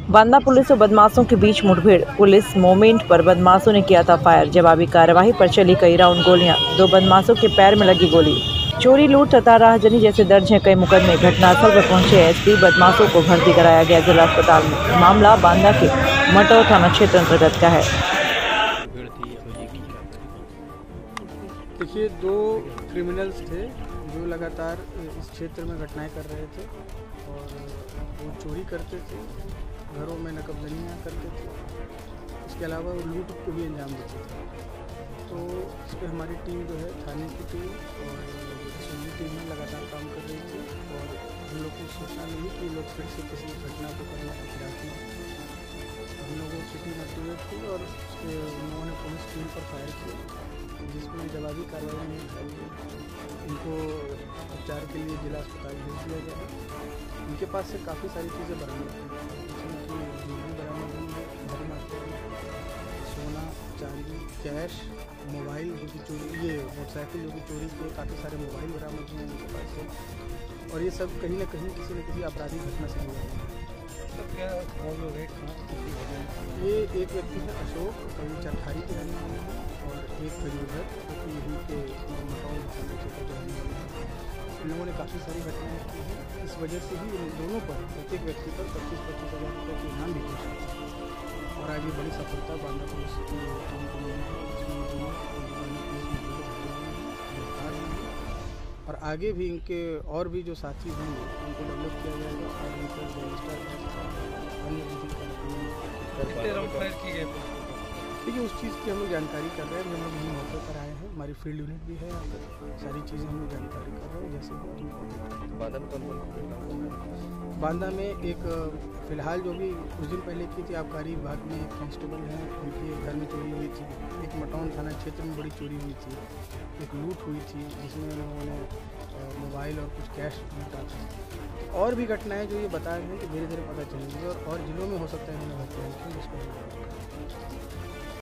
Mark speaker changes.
Speaker 1: Banda police और बदमाशों के बीच मुठभेड़। पुलिस मोमेंट पर बदमाशों ने किया था फायर। जवाबी कार्यवाही पर चली कई राउंड गोलियां। 2 बदमाशों के पैर में लगी गोली। चोरी, लूट तथा राहजनी जैसे दर्ज हैं कई मुकदमे। घटनास्थल पर पहुंचे एसपी। बदमाशों को भर्ती कराया गया जिला अस्पताल में। मामला बांदा के मटौर थाना क्षेत्र अंतर्गत का है।
Speaker 2: देखिए, 2 क्रिमिनल्स थे जो लगातार इस क्षेत्र में घटनाएं कर रहे थे और वो चोरी करते थे, घरों में नकबजनियाँ करते थे, इसके अलावा वो लूट को भी अंजाम देते थे। तो इस पर हमारी टीम जो है, थाने की टीम और असम्बली टीम में लगातार काम कर रही थी और हम लोग को सूचना मिली कि लोग फिर से किसी घटना को करने के प्रयास में। हम लोगों को चिट्ठी मोटिवेट की और उन लोगों ने पुलिस टीम पर फायर किया, जिसमें जवाबी कार्रवाई नहीं की। इनको उपचार के लिए जिला अस्पताल भेज दिया गया है। इनके पास से काफ़ी सारी चीज़ें बरामद हुई, जिसमें कि ज्वेलरी बरामद हुई है, भारी मात्रा में सोना, चांदी, कैश, मोबाइल जो कि चोरी, ये मोटरसाइकिल जो कि चोरी के, काफ़ी सारे मोबाइल बरामद हुए इनके पास से। और ये सब कहीं ना कहीं किसी न किसी आपराधिक घटना से जुड़ा है। ये एक व्यक्ति है अशोक, कभी चरखारी के रहने वाले हैं, और एक प्रयोजक जो कि यहीं के मटौर थाना क्षेत्र के रहने वाले हैं। इन लोगों ने काफ़ी सारी घटनाएं की हैं। इस वजह से ही इन दोनों पर, प्रत्येक व्यक्ति पर 25-25 हज़ार रुपये के इनाम भी घोषित है। और आज ये बड़ी सफलता बांदा पुलिस की टीम को मिली है। इसमें दोनों गिरफ्तार हुए हैं और आगे भी इनके और भी जो साथी होंगे उनको डेवलप किया जाएगा और इनको देखिए, उस चीज़ की हम लोग जानकारी कर रहे हैं। हम लोग यहीं मौके पर आए हैं, हमारी फील्ड यूनिट भी है, सारी चीज़ें हम लोग जानकारी कर रहे हैं जैसे। बांदा में एक फ़िलहाल जो भी कुछ दिन पहले की थी, आबकारी विभाग में एक कांस्टेबल हैं, उनके घर में चोरी हुई थी। एक मटौर थाना क्षेत्र में बड़ी चोरी हुई थी, एक लूट हुई थी जिसमें उन्होंने मोबाइल और कुछ कैश लूटा था। और भी घटनाएं जो ये बता रहे हैं कि धीरे धीरे पता चलेंगी और जिलों में हो सकता है उन्होंने हत्या की, उसको